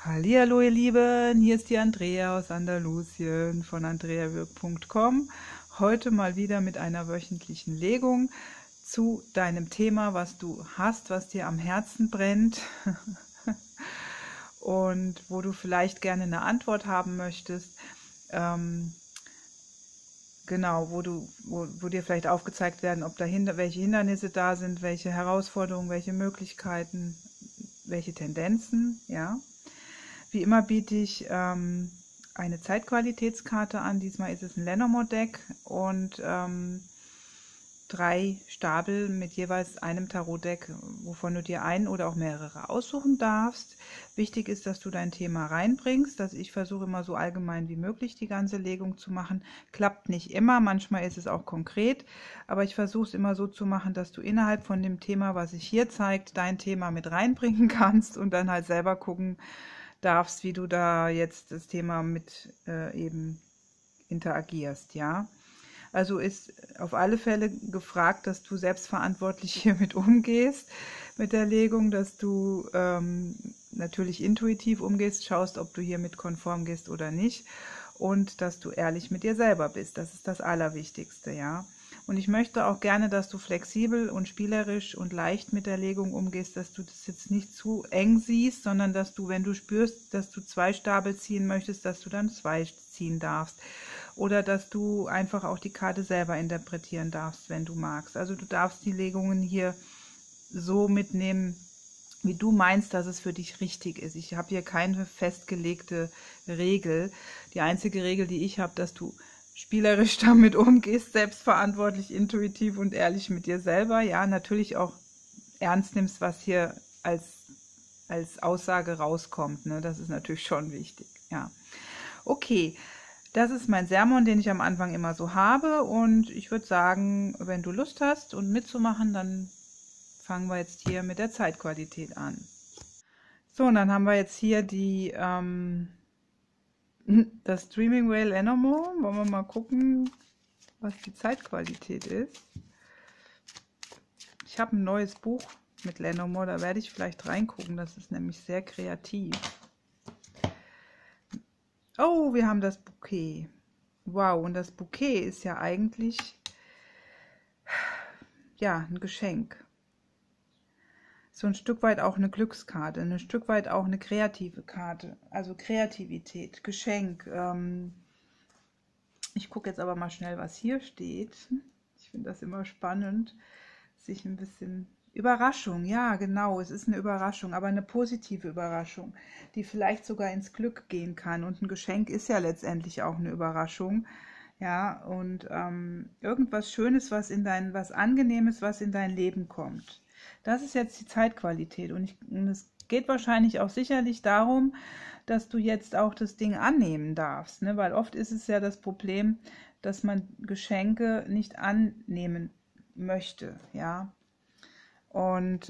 Hallihallo ihr Lieben, hier ist die Andrea aus Andalusien von andreawirk.com. Heute mal wieder mit einer wöchentlichen Legung zu deinem Thema, was du hast, was dir am Herzen brennt und wo du vielleicht gerne eine Antwort haben möchtest. Genau, wo dir vielleicht aufgezeigt werden, ob dahinter welche Hindernisse da sind, welche Herausforderungen, welche Möglichkeiten, welche Tendenzen, ja. Wie immer biete ich eine Zeitqualitätskarte an. Diesmal ist es ein Lenormand-Deck und 3 Stapel mit jeweils einem Tarot-Deck, wovon du dir einen oder auch mehrere aussuchen darfst. Wichtig ist, dass du dein Thema reinbringst. Ich versuche immer so allgemein wie möglich die ganze Legung zu machen. Klappt nicht immer, manchmal ist es auch konkret, aber ich versuche es immer so zu machen, dass du innerhalb von dem Thema, was sich hier zeigt, dein Thema mit reinbringen kannst und dann halt selber gucken darfst, wie du da jetzt das Thema mit eben interagierst, ja. Also ist auf alle Fälle gefragt, dass du selbstverantwortlich hiermit umgehst, mit der Legung, dass du natürlich intuitiv umgehst, schaust, ob du hiermit konform gehst oder nicht und dass du ehrlich mit dir selber bist. Das ist das Allerwichtigste, ja. Und ich möchte auch gerne, dass du flexibel und spielerisch und leicht mit der Legung umgehst, dass du das jetzt nicht zu eng siehst, sondern dass du, wenn du spürst, dass du 2 Stapel ziehen möchtest, dass du dann 2 ziehen darfst. Oder dass du einfach auch die Karte selber interpretieren darfst, wenn du magst. Also du darfst die Legungen hier so mitnehmen, wie du meinst, dass es für dich richtig ist. Ich habe hier keine festgelegte Regel. Die einzige Regel, die ich habe, dass du spielerisch damit umgehst, selbstverantwortlich, intuitiv und ehrlich mit dir selber. Ja, natürlich auch ernst nimmst, was hier als Aussage rauskommt. Ne? Das ist natürlich schon wichtig. Ja, okay. Das ist mein Sermon, den ich am Anfang immer so habe. Und ich würde sagen, wenn du Lust hast und mitzumachen, dann fangen wir jetzt hier mit der Zeitqualität an. So, und dann haben wir jetzt hier das Dreaming Whale Lenormand. Wollen wir mal gucken, was die Zeitqualität ist. Ich habe ein neues Buch mit Lenormand, da werde ich vielleicht reingucken. Das ist nämlich sehr kreativ. Oh, wir haben das Bouquet. Wow, und das Bouquet ist ja eigentlich ja ein Geschenk. So ein Stück weit auch eine Glückskarte, ein Stück weit auch eine kreative Karte, also Kreativität, Geschenk. Ich gucke jetzt aber mal schnell, was hier steht. Ich finde das immer spannend, sich ein bisschen... Überraschung, ja genau, es ist eine Überraschung, aber eine positive Überraschung, die vielleicht sogar ins Glück gehen kann. Und ein Geschenk ist ja letztendlich auch eine Überraschung. Ja, und irgendwas Schönes, was Angenehmes, was in dein Leben kommt. Das ist jetzt die Zeitqualität und es geht wahrscheinlich auch sicherlich darum, dass du jetzt auch das Ding annehmen darfst, ne? Weil oft ist es ja das Problem, dass man Geschenke nicht annehmen möchte, ja. Und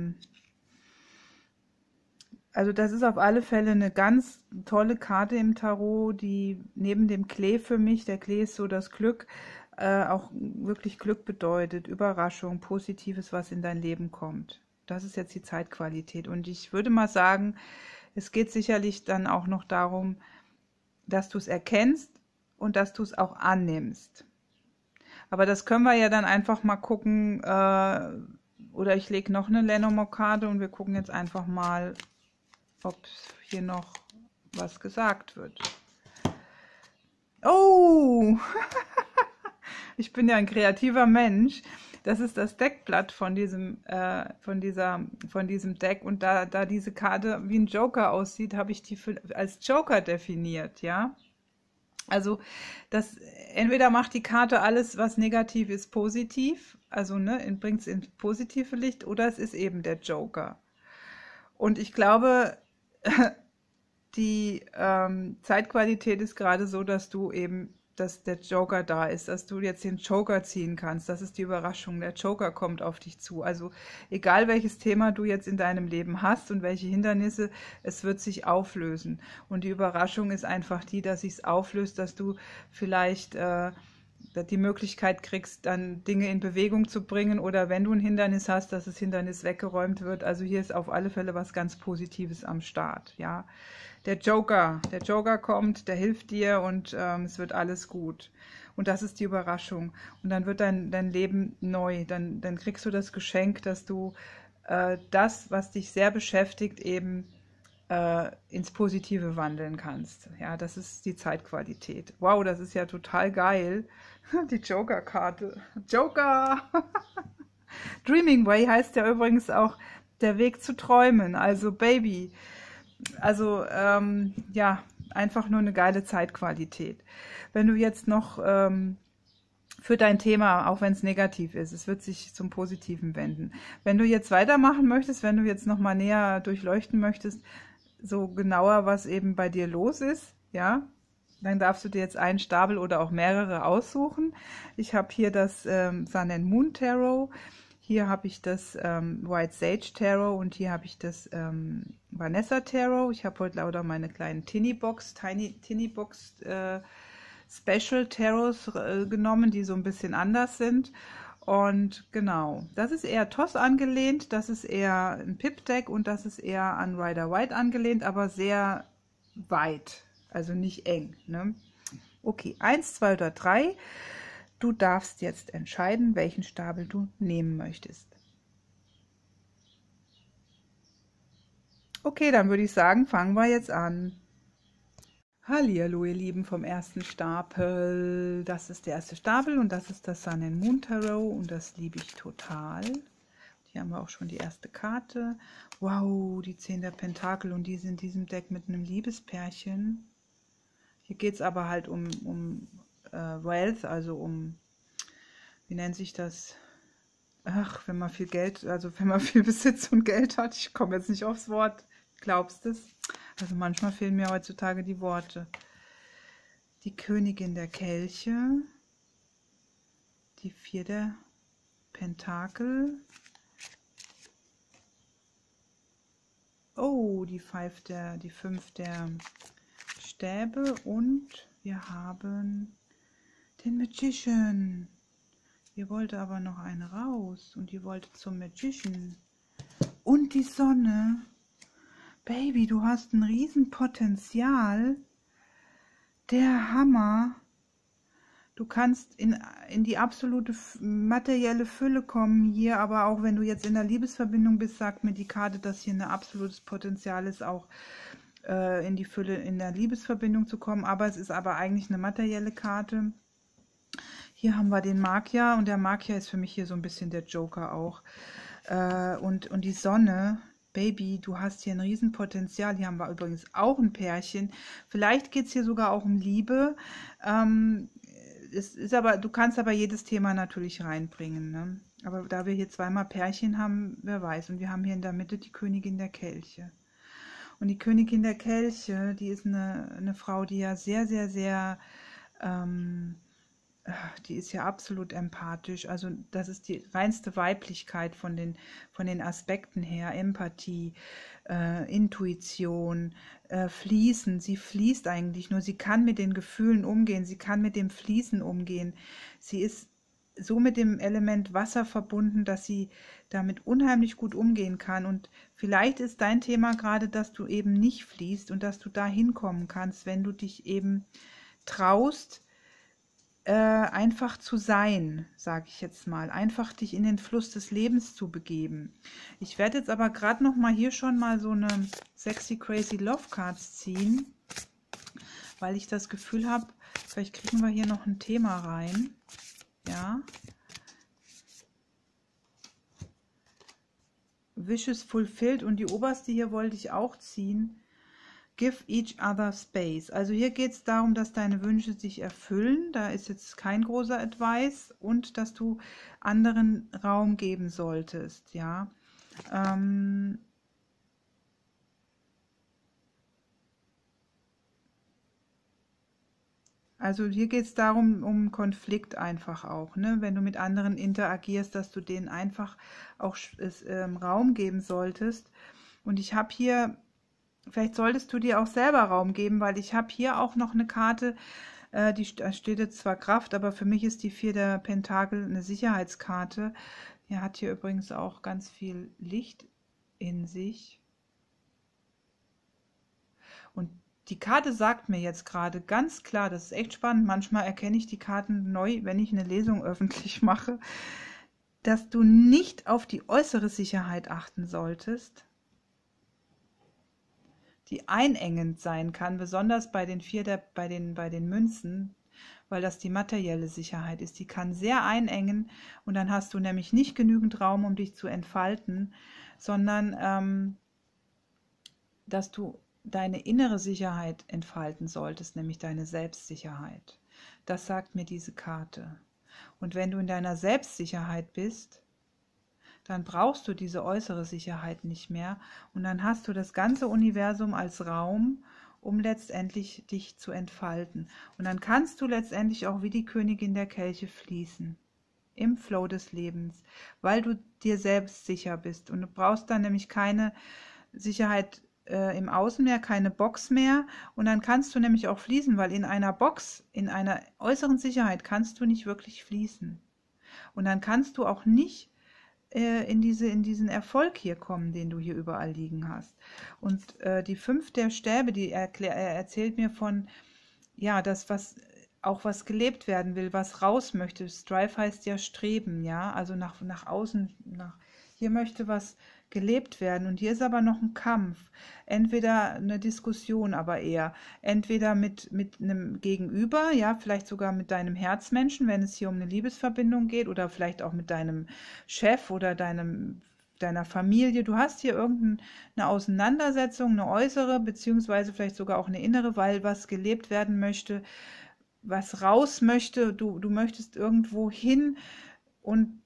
also das ist auf alle Fälle eine ganz tolle Karte im Tarot, die neben dem Klee für mich, der Klee ist so das Glück, auch wirklich Glück bedeutet, Überraschung, Positives, was in dein Leben kommt. Das ist jetzt die Zeitqualität. Und ich würde mal sagen, es geht sicherlich dann auch noch darum, dass du es erkennst und dass du es auch annimmst. Aber das können wir ja dann einfach mal gucken, oder ich lege noch eine Lenormand-Karte und wir gucken jetzt einfach mal, ob hier noch was gesagt wird. Oh! Ich bin ja ein kreativer Mensch. Das ist das Deckblatt von diesem Deck und da diese Karte wie ein Joker aussieht, habe ich die als Joker definiert, ja. Also entweder macht die Karte alles, was negativ ist, positiv, also ne, bringt es ins positive Licht, oder es ist eben der Joker. Und ich glaube, die Zeitqualität ist gerade so, dass der Joker da ist, dass du jetzt den Joker ziehen kannst. Das ist die Überraschung. Der Joker kommt auf dich zu. Also egal welches Thema du jetzt in deinem Leben hast und welche Hindernisse, es wird sich auflösen. Und die Überraschung ist einfach die, dass sich es auflöst, dass du vielleicht die Möglichkeit kriegst, dann Dinge in Bewegung zu bringen oder wenn du ein Hindernis hast, dass das Hindernis weggeräumt wird. Also hier ist auf alle Fälle was ganz Positives am Start, ja. Der Joker kommt, der hilft dir und es wird alles gut. Und das ist die Überraschung. Und dann wird dein Leben neu. Dann kriegst du das Geschenk, dass du das, was dich sehr beschäftigt, eben ins Positive wandeln kannst. Ja, das ist die Zeitqualität. Wow, das ist ja total geil. Die Joker-Karte. Joker! Dreaming Way heißt ja übrigens auch der Weg zu träumen. Also Baby. Also ja, einfach nur eine geile Zeitqualität. Wenn du jetzt noch für dein Thema, auch wenn es negativ ist, es wird sich zum Positiven wenden. Wenn du jetzt weitermachen möchtest, wenn du jetzt noch mal näher durchleuchten möchtest, so genauer, was eben bei dir los ist, ja, dann darfst du dir jetzt einen Stapel oder auch mehrere aussuchen. Ich habe hier das Sun and Moon Tarot, hier habe ich das White Sage Tarot und hier habe ich das Vanessa Tarot. Ich habe heute lauter meine kleinen Tiny Box Special Tarots genommen, die so ein bisschen anders sind. Und genau, das ist eher TOS angelehnt, das ist eher ein Pip-Deck und das ist eher an Rider-Waite angelehnt, aber sehr weit, also nicht eng. Ne? Okay, 1, 2 oder 3. Du darfst jetzt entscheiden, welchen Stapel du nehmen möchtest. Okay, dann würde ich sagen, fangen wir jetzt an. Hallihallo, ihr Lieben vom ersten Stapel. Das ist der erste Stapel und das ist das Sun and Moon Tarot und das liebe ich total. Hier haben wir auch schon die erste Karte. Wow, die 10 der Pentakel und die ist in diesem Deck mit einem Liebespärchen. Hier geht es aber halt um Wealth, also um, wie nennt sich das? Ach, wenn man viel Geld, also wenn man viel Besitz und Geld hat. Ich komme jetzt nicht aufs Wort. Glaubst du es? Also manchmal fehlen mir heutzutage die Worte. Die Königin der Kelche, die 4 der Pentakel, oh, die 5 der Stäbe und wir haben den Magician. Hier wollte aber noch eine raus und die wollte zum Magician. Und die Sonne. Baby, du hast ein Riesenpotenzial. Der Hammer. Du kannst in die absolute materielle Fülle kommen hier, aber auch wenn du jetzt in der Liebesverbindung bist, sagt mir die Karte, dass hier ein absolutes Potenzial ist, auch in die Fülle in der Liebesverbindung zu kommen. Aber es ist aber eigentlich eine materielle Karte. Hier haben wir den Magier und der Magier ist für mich hier so ein bisschen der Joker auch. Und die Sonne. Baby, du hast hier ein Riesenpotenzial. Hier haben wir übrigens auch ein Pärchen. Vielleicht geht es hier sogar auch um Liebe. Es ist aber, du kannst aber jedes Thema natürlich reinbringen. Ne? Aber da wir hier zweimal Pärchen haben, wer weiß. Und wir haben hier in der Mitte die Königin der Kelche. Und die Königin der Kelche, die ist eine Frau, die ja sehr, sehr, sehr... die ist ja absolut empathisch, also das ist die reinste Weiblichkeit von den Aspekten her, Empathie, Intuition, Fließen, sie fließt eigentlich nur, sie kann mit den Gefühlen umgehen, sie kann mit dem Fließen umgehen, sie ist so mit dem Element Wasser verbunden, dass sie damit unheimlich gut umgehen kann und vielleicht ist dein Thema gerade, dass du eben nicht fließt und dass du da hinkommen kannst, wenn du dich eben traust, einfach zu sein, sage ich jetzt mal, einfach dich in den Fluss des Lebens zu begeben. Ich werde jetzt aber gerade noch mal hier schon mal so eine Sexy Crazy Love Cards ziehen, weil ich das Gefühl habe, vielleicht kriegen wir hier noch ein Thema rein. Ja. Wishes fulfilled und die oberste hier wollte ich auch ziehen. Give each other space. Also hier geht es darum, dass deine Wünsche sich erfüllen. Da ist jetzt kein großer Advice und dass du anderen Raum geben solltest. Ja. Also hier geht es darum, um Konflikt einfach auch. Ne? Wenn du mit anderen interagierst, dass du denen einfach auch Raum geben solltest. Und ich habe hier... Vielleicht solltest du dir auch selber Raum geben, weil ich habe hier auch noch eine Karte, Da steht jetzt zwar Kraft, aber für mich ist die 4 der Pentakel eine Sicherheitskarte. Die hat hier übrigens auch ganz viel Licht in sich. Und die Karte sagt mir jetzt gerade ganz klar, das ist echt spannend, manchmal erkenne ich die Karten neu, wenn ich eine Lesung öffentlich mache, dass du nicht auf die äußere Sicherheit achten solltest, die einengend sein kann, besonders bei den bei den Münzen, weil das die materielle Sicherheit ist. Die kann sehr einengen und dann hast du nämlich nicht genügend Raum, um dich zu entfalten, sondern dass du deine innere Sicherheit entfalten solltest, nämlich deine Selbstsicherheit. Das sagt mir diese Karte. Und wenn du in deiner Selbstsicherheit bist, dann brauchst du diese äußere Sicherheit nicht mehr und dann hast du das ganze Universum als Raum, um letztendlich dich zu entfalten. Und dann kannst du letztendlich auch wie die Königin der Kelche fließen, im Flow des Lebens, weil du dir selbst sicher bist. Und du brauchst dann nämlich keine Sicherheit im Außen mehr, keine Box mehr. Und dann kannst du nämlich auch fließen, weil in einer Box, in einer äußeren Sicherheit kannst du nicht wirklich fließen. Und dann kannst du auch nicht in diesen Erfolg hier kommen, den du hier überall liegen hast. Und die 5 der Stäbe, die erzählt mir von, ja, das, was gelebt werden will, was raus möchte. Strive heißt ja streben, ja, also nach außen, hier möchte was gelebt werden. Und hier ist aber noch ein Kampf, entweder eine Diskussion, aber eher entweder mit einem Gegenüber, ja, vielleicht sogar mit deinem Herzmenschen, wenn es hier um eine Liebesverbindung geht, oder vielleicht auch mit deinem Chef oder deiner Familie. Du hast hier irgendeine Auseinandersetzung, eine äußere, beziehungsweise vielleicht sogar auch eine innere, weil was gelebt werden möchte, was raus möchte, du möchtest irgendwo hin und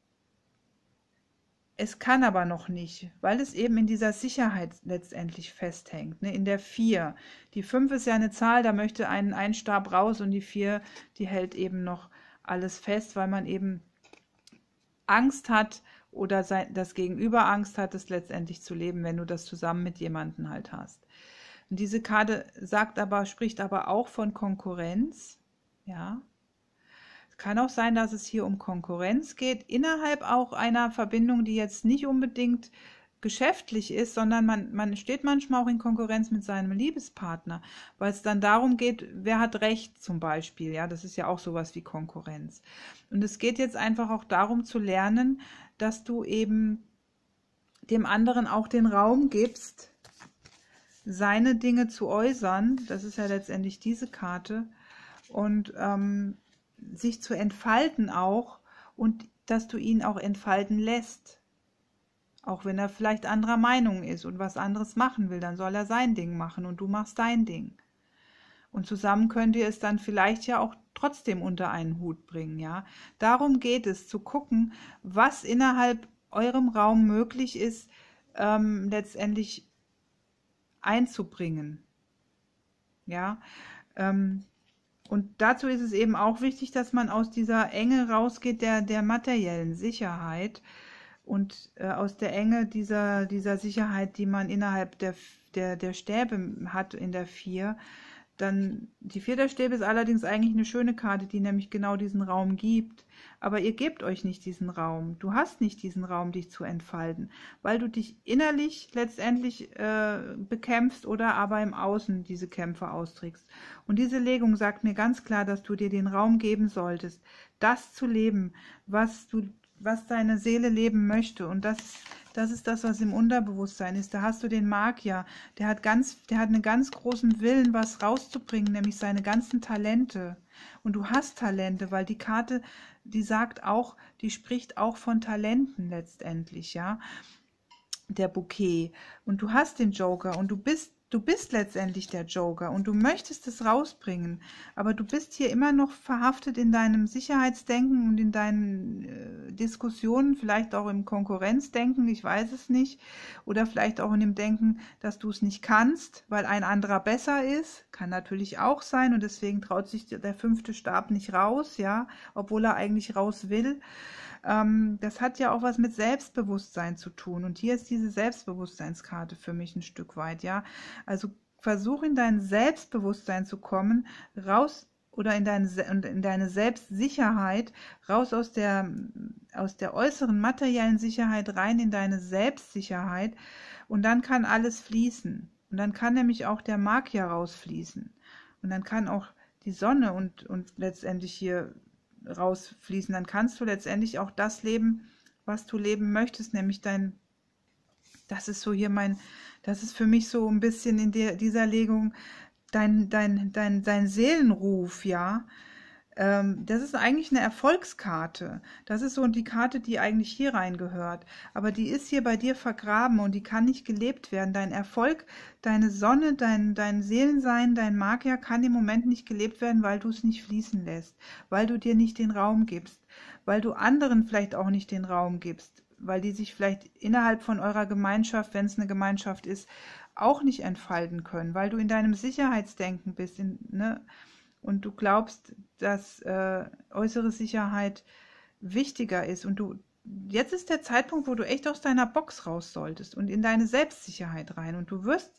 es kann aber noch nicht, weil es eben in dieser Sicherheit letztendlich festhängt, ne? In der 4. Die 5 ist ja eine Zahl, da möchte ein Stab raus und die 4, die hält eben noch alles fest, weil man eben Angst hat oder das Gegenüber Angst hat, es letztendlich zu leben, wenn du das zusammen mit jemandem halt hast. Und diese Karte spricht aber auch von Konkurrenz, ja. Kann auch sein, dass es hier um Konkurrenz geht, innerhalb auch einer Verbindung, die jetzt nicht unbedingt geschäftlich ist, sondern man steht manchmal auch in Konkurrenz mit seinem Liebespartner, weil es dann darum geht, wer hat Recht zum Beispiel, ja, das ist ja auch sowas wie Konkurrenz. Und es geht jetzt einfach auch darum zu lernen, dass du eben dem anderen auch den Raum gibst, seine Dinge zu äußern, das ist ja letztendlich diese Karte, und sich zu entfalten auch und dass du ihn auch entfalten lässt. Auch wenn er vielleicht anderer Meinung ist und was anderes machen will, dann soll er sein Ding machen und du machst dein Ding. Und zusammen könnt ihr es dann vielleicht ja auch trotzdem unter einen Hut bringen, ja. Darum geht es, zu gucken, was innerhalb eurem Raum möglich ist, letztendlich einzubringen. Ja, und dazu ist es eben auch wichtig, dass man aus dieser Enge rausgeht, der materiellen Sicherheit und aus der Enge dieser Sicherheit, die man innerhalb der Stäbe hat in der 4. Dann die 4 der Stäbe ist allerdings eigentlich eine schöne Karte, die nämlich genau diesen Raum gibt. Aber ihr gebt euch nicht diesen Raum. Du hast nicht diesen Raum, dich zu entfalten, weil du dich innerlich letztendlich bekämpfst oder aber im Außen diese Kämpfe austrägst. Und diese Legung sagt mir ganz klar, dass du dir den Raum geben solltest, das zu leben, was deine Seele leben möchte. Und das ist das, was im Unterbewusstsein ist. Da hast du den Magier, der hat einen ganz großen Willen, was rauszubringen, nämlich seine ganzen Talente. Und du hast Talente, weil die Karte, die spricht auch von Talenten letztendlich, ja, der Bouquet. Und du hast den Joker und du bist letztendlich der Joker und du möchtest es rausbringen, aber du bist hier immer noch verhaftet in deinem Sicherheitsdenken und in deinen Diskussionen, vielleicht auch im Konkurrenzdenken, ich weiß es nicht, oder vielleicht auch in dem Denken, dass du es nicht kannst, weil ein anderer besser ist, kann natürlich auch sein und deswegen traut sich der 5. Stab nicht raus, ja, obwohl er eigentlich raus will. Das hat ja auch was mit Selbstbewusstsein zu tun. Und hier ist diese Selbstbewusstseinskarte für mich ein Stück weit, ja. Also versuch in dein Selbstbewusstsein zu kommen, raus oder in deine Selbstsicherheit, raus aus der äußeren materiellen Sicherheit rein in deine Selbstsicherheit, und dann kann alles fließen. Und dann kann nämlich auch der Magier rausfließen. Und dann kann auch die Sonne und letztendlich hier rausfließen. Dann kannst du letztendlich auch das leben, was du leben möchtest, nämlich das ist so hier das ist für mich so ein bisschen in dieser Legung dein Seelenruf, ja. Das ist eigentlich eine Erfolgskarte. Das ist so die Karte, die eigentlich hier reingehört. Aber die ist hier bei dir vergraben und die kann nicht gelebt werden. Dein Erfolg, deine Sonne, dein Seelensein, dein Magier kann im Moment nicht gelebt werden, weil du es nicht fließen lässt, weil du dir nicht den Raum gibst, weil du anderen vielleicht auch nicht den Raum gibst, weil die sich vielleicht innerhalb von eurer Gemeinschaft, wenn es eine Gemeinschaft ist, auch nicht entfalten können, weil du in deinem Sicherheitsdenken bist, ne? Und du glaubst, dass äußere Sicherheit wichtiger ist. Und jetzt ist der Zeitpunkt, wo du echt aus deiner Box raus solltest und in deine Selbstsicherheit rein. Und du wirst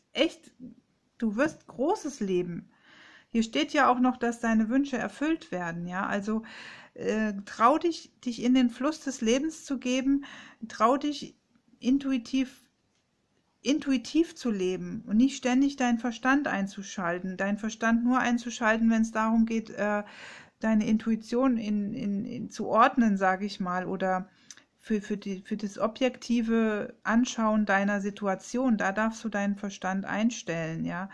Großes leben. Hier steht ja auch noch, dass deine Wünsche erfüllt werden, ja. Also trau dich in den Fluss des Lebens zu geben, trau dich intuitiv zu leben und nicht ständig deinen Verstand einzuschalten. Deinen Verstand nur einzuschalten, wenn es darum geht, deine Intuition zu ordnen, sage ich mal, oder für das objektive Anschauen deiner Situation. Da darfst du deinen Verstand einstellen, ja,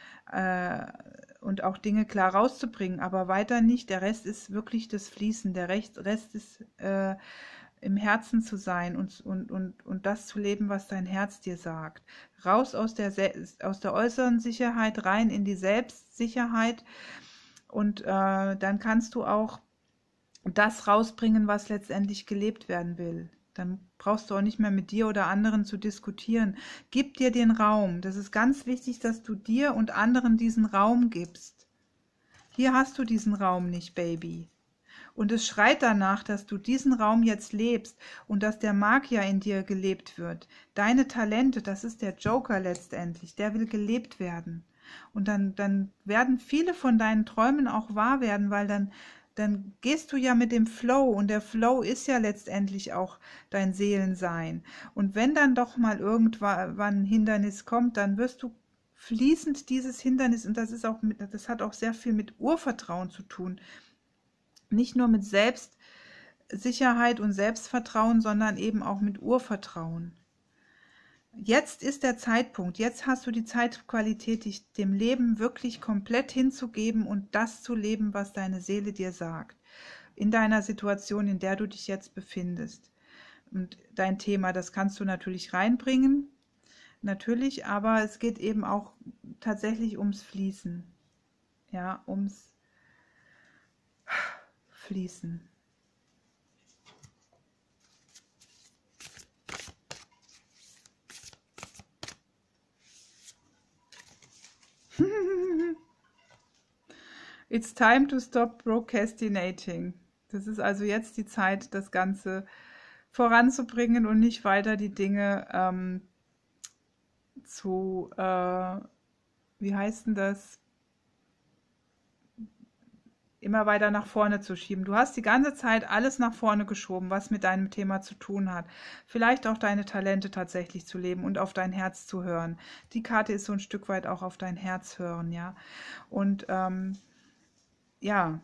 und auch Dinge klar rauszubringen, aber weiter nicht. Der Rest ist wirklich das Fließen. Der Rest ist im Herzen zu sein und das zu leben, was dein Herz dir sagt. Raus aus der äußeren Sicherheit, rein in die Selbstsicherheit, und dann kannst du auch das rausbringen, was letztendlich gelebt werden will. Dann brauchst du auch nicht mehr mit dir oder anderen zu diskutieren. Gib dir den Raum. Das ist ganz wichtig, dass du dir und anderen diesen Raum gibst. Hier hast du diesen Raum nicht, Baby. Und es schreit danach, dass du diesen Raum jetzt lebst und dass der Magier in dir gelebt wird. Deine Talente, das ist der Joker letztendlich, der will gelebt werden. Und dann werden viele von deinen Träumen auch wahr werden, weil dann gehst du ja mit dem Flow, und der Flow ist ja letztendlich auch dein Seelensein. Und wenn dann doch mal irgendwann ein Hindernis kommt, dann wirst du fließend dieses Hindernis, und das hat auch sehr viel mit Urvertrauen zu tun. Nicht nur mit Selbstsicherheit und Selbstvertrauen, sondern eben auch mit Urvertrauen. Jetzt ist der Zeitpunkt, jetzt hast du die Zeitqualität, dich dem Leben wirklich komplett hinzugeben und das zu leben, was deine Seele dir sagt. In deiner Situation, in der du dich jetzt befindest. Und dein Thema, das kannst du natürlich reinbringen, natürlich, aber es geht eben auch tatsächlich ums Fließen. Ja, ums Fließen. It's time to stop procrastinating. Das ist also jetzt die Zeit, das Ganze voranzubringen und nicht weiter die Dinge wie heißt denn das? Immer weiter nach vorne zu schieben. Du hast die ganze Zeit alles nach vorne geschoben, was mit deinem Thema zu tun hat. Vielleicht auch deine Talente tatsächlich zu leben und auf dein Herz zu hören. Die Karte ist so ein Stück weit auch auf dein Herz hören, ja. Und ja,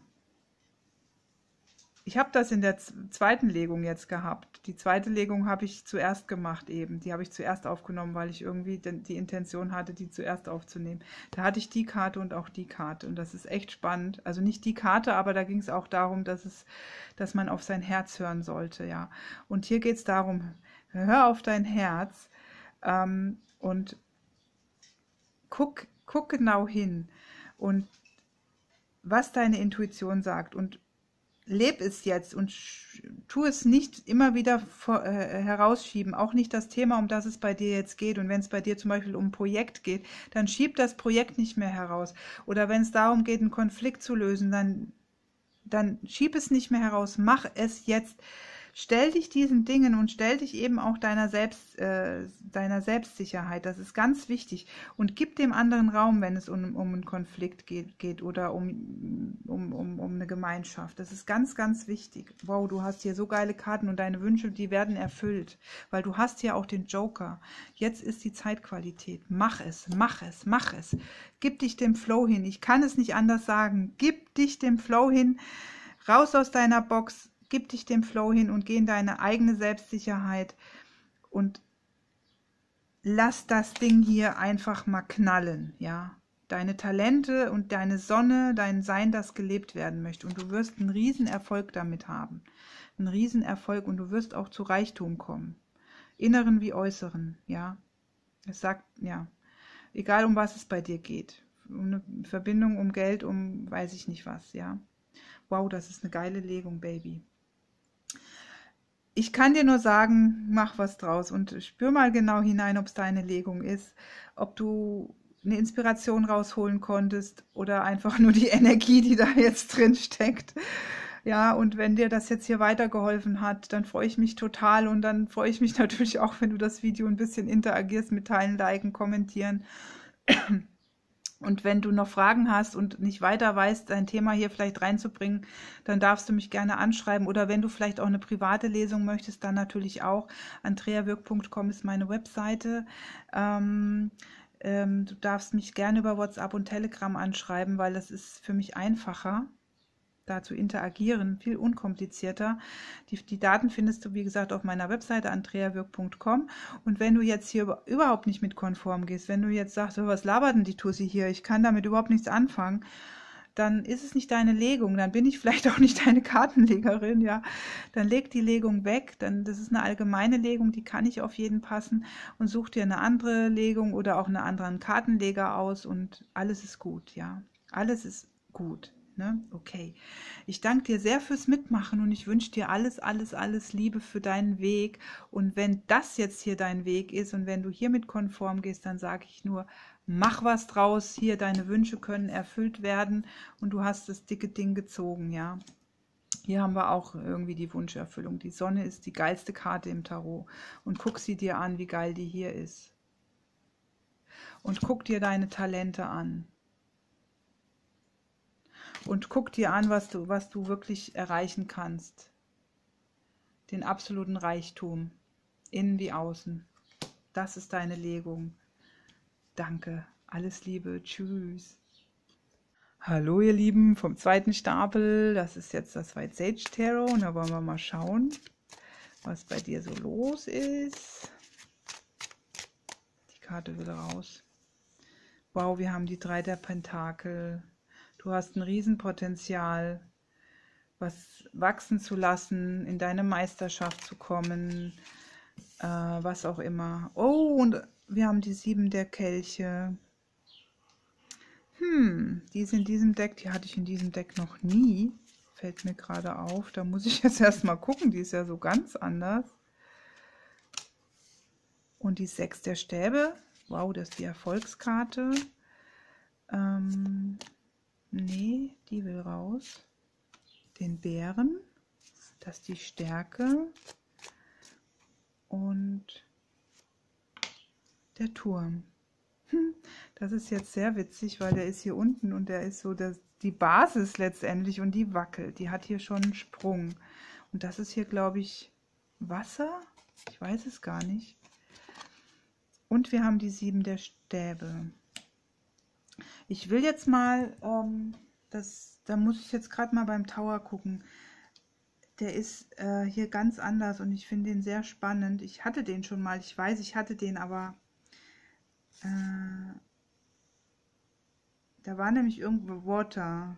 ich habe das in der zweiten Legung jetzt gehabt. Die zweite Legung habe ich zuerst gemacht eben. Die habe ich zuerst aufgenommen, weil ich irgendwie die Intention hatte, die zuerst aufzunehmen. Da hatte ich die Karte und auch die Karte. Und das ist echt spannend. Also nicht die Karte, aber da ging es auch darum, dass man auf sein Herz hören sollte, ja. Und hier geht es darum, hör auf dein Herz und guck genau hin. Und was deine Intuition sagt, und leb es jetzt und tu es nicht immer wieder herausschieben, auch nicht das Thema, um das es bei dir jetzt geht. Und wenn es bei dir zum Beispiel um ein Projekt geht, dann schieb das Projekt nicht mehr heraus. Oder wenn es darum geht, einen Konflikt zu lösen, dann schieb es nicht mehr heraus. Mach es jetzt. Stell dich diesen Dingen und stell dich eben auch deiner Selbstsicherheit. Das ist ganz wichtig. Und gib dem anderen Raum, wenn es um einen Konflikt geht oder um eine Gemeinschaft. Das ist ganz, ganz wichtig. Wow, du hast hier so geile Karten und deine Wünsche, die werden erfüllt. Weil du hast hier auch den Joker. Jetzt ist die Zeitqualität. Mach es, mach es, mach es. Gib dich dem Flow hin. Ich kann es nicht anders sagen. Gib dich dem Flow hin. Raus aus deiner Box. Gib dich dem Flow hin und geh in deine eigene Selbstsicherheit und lass das Ding hier einfach mal knallen, ja. Deine Talente und deine Sonne, dein Sein, das gelebt werden möchte. Und du wirst einen Riesenerfolg damit haben. Einen Riesenerfolg und du wirst auch zu Reichtum kommen. Inneren wie äußeren, ja. Es sagt, ja, egal um was es bei dir geht. Um eine Verbindung, um Geld, um weiß ich nicht was, ja. Wow, das ist eine geile Legung, Baby. Ich kann dir nur sagen, mach was draus und spür mal genau hinein, ob es deine Legung ist, ob du eine Inspiration rausholen konntest oder einfach nur die Energie, die da jetzt drin steckt. Ja, und wenn dir das jetzt hier weitergeholfen hat, dann freue ich mich total und dann freue ich mich natürlich auch, wenn du das Video ein bisschen interagierst, mit teilen, liken, kommentieren. Und wenn du noch Fragen hast und nicht weiter weißt, dein Thema hier vielleicht reinzubringen, dann darfst du mich gerne anschreiben. Oder wenn du vielleicht auch eine private Lesung möchtest, dann natürlich auch. andreawirk.com ist meine Webseite. Du darfst mich gerne über WhatsApp und Telegram anschreiben, weil das ist für mich einfacher, da zu interagieren, viel unkomplizierter. Die Daten findest du, wie gesagt, auf meiner Webseite andreawirk.com. Und wenn du jetzt hier überhaupt nicht mit konform gehst, wenn du jetzt sagst, oh, was labert denn die Tussi hier, ich kann damit überhaupt nichts anfangen, dann ist es nicht deine Legung, dann bin ich vielleicht auch nicht deine Kartenlegerin, ja. Dann leg die Legung weg, das ist eine allgemeine Legung, die kann nicht auf jeden passen und such dir eine andere Legung oder auch einen anderen Kartenleger aus und alles ist gut, ja. Alles ist gut. Ne? Okay, ich danke dir sehr fürs Mitmachen und ich wünsche dir alles, alles, alles Liebe für deinen Weg. Und wenn das jetzt hier dein Weg ist und wenn du hiermit konform gehst, dann sage ich nur, mach was draus. Hier, deine Wünsche können erfüllt werden und du hast das dicke Ding gezogen, ja. Hier haben wir auch irgendwie die Wunscherfüllung. Die Sonne ist die geilste Karte im Tarot. Und guck sie dir an, wie geil die hier ist. Und guck dir deine Talente an. Und guck dir an, was du wirklich erreichen kannst. Den absoluten Reichtum. Innen wie außen. Das ist deine Legung. Danke. Alles Liebe. Tschüss. Hallo ihr Lieben vom zweiten Stapel. Das ist jetzt das White Sage Tarot. Und da wollen wir mal schauen, was bei dir so los ist. Die Karte will raus. Wow, wir haben die 3 der Pentakel. Du hast ein Riesenpotenzial, was wachsen zu lassen, in deine Meisterschaft zu kommen, was auch immer. Oh, und wir haben die 7 der Kelche. Die ist in diesem Deck, die hatte ich in diesem Deck noch nie. Fällt mir gerade auf. Da muss ich jetzt erstmal gucken, die ist ja so ganz anders. Und die 6 der Stäbe. Wow, das ist die Erfolgskarte. Nee, die will raus. Den Bären, das ist die Stärke und der Turm. Das ist jetzt sehr witzig, weil der ist hier unten und der ist so die Basis letztendlich und die wackelt. Die hat hier schon einen Sprung. Und das ist hier, glaube ich, Wasser? Ich weiß es gar nicht. Und wir haben die 7 der Stäbe. Ich will jetzt mal, da muss ich jetzt gerade mal beim Tower gucken. Der ist hier ganz anders und ich finde den sehr spannend. Ich hatte den schon mal, ich weiß, ich hatte den, aber da war nämlich irgendwo Water.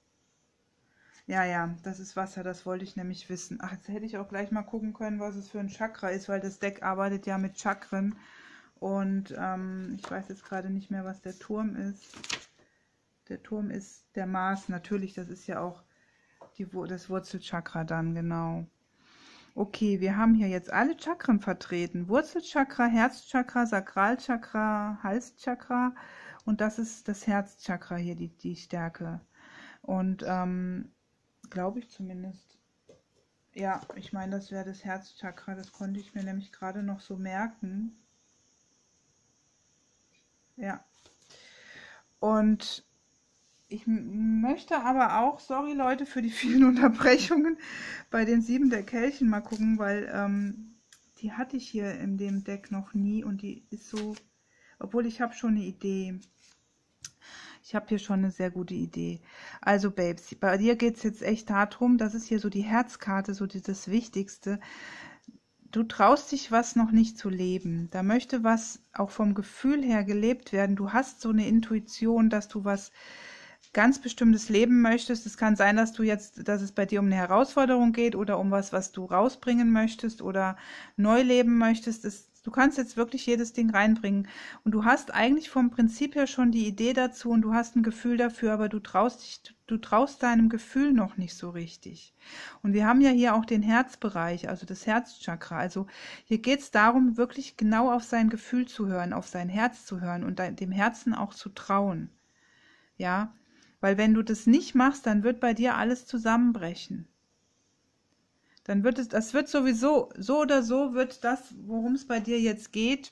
Ja, das ist Wasser, das wollte ich nämlich wissen. Ach, jetzt hätte ich auch gleich mal gucken können, was es für ein Chakra ist, weil das Deck arbeitet ja mit Chakren. Und ich weiß jetzt gerade nicht mehr, was der Turm ist. Der Turm ist der Mars, natürlich, das ist ja auch das Wurzelchakra dann, genau. Okay, wir haben hier jetzt alle Chakren vertreten. Wurzelchakra, Herzchakra, Sakralchakra, Halschakra und das ist das Herzchakra hier, die Stärke. Und glaube ich zumindest, Ja, ich meine, das wäre das Herzchakra. Das konnte ich mir nämlich gerade noch so merken. Ja. Und ich möchte aber auch, sorry Leute für die vielen Unterbrechungen, bei den 7 der Kelchen mal gucken, weil die hatte ich hier in dem Deck noch nie und die ist so, obwohl ich habe schon eine Idee. Ich habe hier schon eine sehr gute Idee. Also Babes, bei dir geht es jetzt echt darum, das ist hier so die Herzkarte, so das Wichtigste. Du traust dich was noch nicht zu leben. Da möchte was auch vom Gefühl her gelebt werden. Du hast so eine Intuition, dass du was ganz Bestimmtes leben möchtest. Es kann sein, dass es bei dir um eine Herausforderung geht oder um was du rausbringen möchtest oder neu leben möchtest. Du kannst jetzt wirklich jedes Ding reinbringen. Und du hast eigentlich vom Prinzip her schon die Idee dazu und du hast ein Gefühl dafür, aber du traust deinem Gefühl noch nicht so richtig. Und wir haben ja hier auch den Herzbereich, also das Herzchakra. Also hier geht es darum, wirklich genau auf sein Gefühl zu hören, auf sein Herz zu hören und dem Herzen auch zu trauen. Ja, weil wenn du das nicht machst, dann wird bei dir alles zusammenbrechen. Dann wird das wird sowieso, so oder so wird das, worum es bei dir jetzt geht,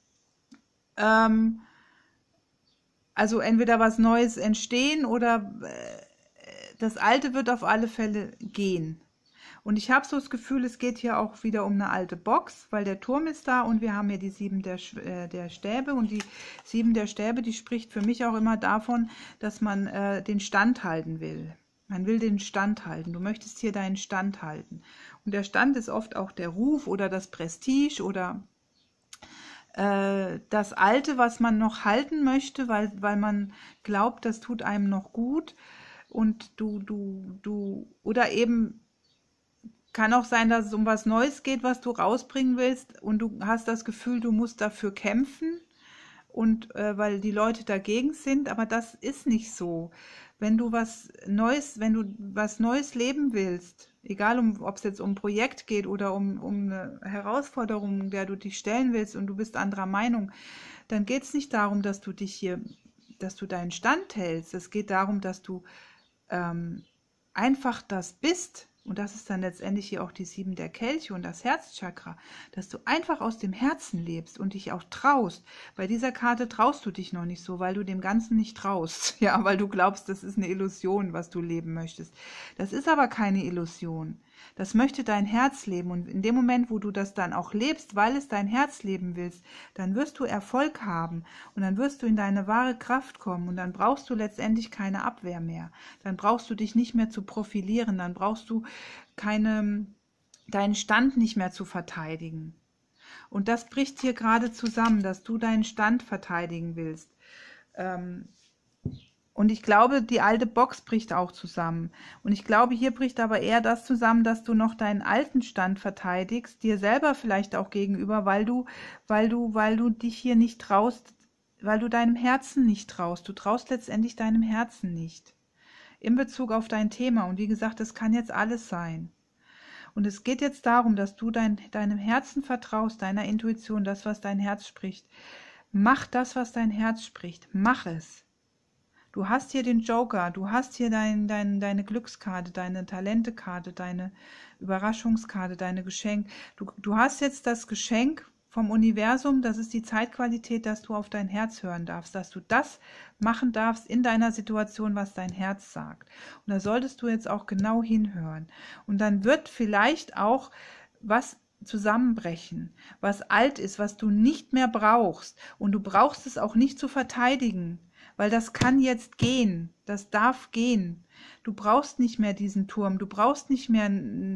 also entweder was Neues entstehen oder das Alte wird auf alle Fälle gehen. Und ich habe so das Gefühl, es geht hier auch wieder um eine alte Box, weil der Turm ist da und wir haben hier die 7 der Stäbe. Und die 7 der Stäbe, die spricht für mich auch immer davon, dass man den Stand halten will. Man will den Stand halten. Du möchtest hier deinen Stand halten. Und der Stand ist oft auch der Ruf oder das Prestige oder das Alte, was man noch halten möchte, weil man glaubt, das tut einem noch gut. Und oder eben kann auch sein, dass es um was Neues geht, was du rausbringen willst und du hast das Gefühl, du musst dafür kämpfen und weil die Leute dagegen sind, aber das ist nicht so. Wenn du was Neues leben willst, egal ob es jetzt um ein Projekt geht oder um eine Herausforderung, der du dich stellen willst und du bist anderer Meinung, dann geht es nicht darum, dass du deinen Stand hältst. Es geht darum, dass du einfach das bist. Und das ist dann letztendlich hier auch die 7 der Kelche und das Herzchakra, dass du einfach aus dem Herzen lebst und dich auch traust. Bei dieser Karte traust du dich noch nicht so, weil du dem Ganzen nicht traust. Ja, weil du glaubst, das ist eine Illusion, was du leben möchtest. Das ist aber keine Illusion. Das möchte dein Herz leben. Und in dem Moment, wo du das dann auch lebst, weil es dein Herz leben willst, dann wirst du Erfolg haben und dann wirst du in deine wahre Kraft kommen und dann brauchst du letztendlich keine Abwehr mehr. Dann brauchst du dich nicht mehr zu profilieren, dann brauchst du deinen Stand nicht mehr zu verteidigen. Und das bricht hier gerade zusammen, dass du deinen Stand verteidigen willst. Und ich glaube, die alte Box bricht auch zusammen. Und ich glaube, hier bricht aber eher das zusammen, dass du noch deinen alten Stand verteidigst, dir selber vielleicht auch gegenüber, weil du dich hier nicht traust, weil du deinem Herzen nicht traust. Du traust letztendlich deinem Herzen nicht. In Bezug auf dein Thema. Und wie gesagt, das kann jetzt alles sein. Und es geht jetzt darum, dass du deinem Herzen vertraust, deiner Intuition, das, was dein Herz spricht. Mach das, was dein Herz spricht. Mach es. Du hast hier den Joker, du hast hier deine Glückskarte, deine Talentekarte, deine Überraschungskarte, deine Geschenk. Du hast jetzt das Geschenk vom Universum, das ist die Zeitqualität, dass du auf dein Herz hören darfst, dass du das machen darfst in deiner Situation, was dein Herz sagt. Und da solltest du jetzt auch genau hinhören. Und dann wird vielleicht auch was zusammenbrechen, was alt ist, was du nicht mehr brauchst. Und du brauchst es auch nicht zu verteidigen. Weil das kann jetzt gehen, das darf gehen. Du brauchst nicht mehr diesen Turm, du brauchst nicht mehr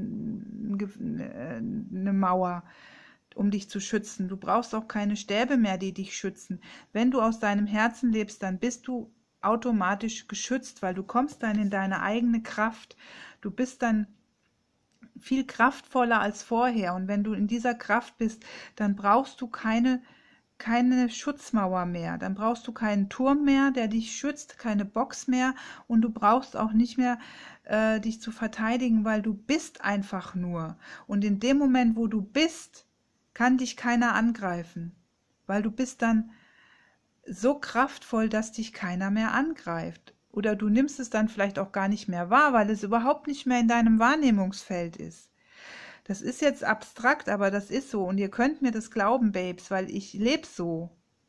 eine Mauer, um dich zu schützen. Du brauchst auch keine Stäbe mehr, die dich schützen. Wenn du aus deinem Herzen lebst, dann bist du automatisch geschützt, weil du kommst dann in deine eigene Kraft. Du bist dann viel kraftvoller als vorher. Und wenn du in dieser Kraft bist, dann brauchst du keine Schutzmauer mehr, dann brauchst du keinen Turm mehr, der dich schützt, keine Box mehr und du brauchst auch nicht mehr dich zu verteidigen, weil du bist einfach nur. Und in dem Moment, wo du bist, kann dich keiner angreifen, weil du bist dann so kraftvoll, dass dich keiner mehr angreift. Oder du nimmst es dann vielleicht auch gar nicht mehr wahr, weil es überhaupt nicht mehr in deinem Wahrnehmungsfeld ist. Das ist jetzt abstrakt, aber das ist so. Und ihr könnt mir das glauben, Babes, weil ich lebe so.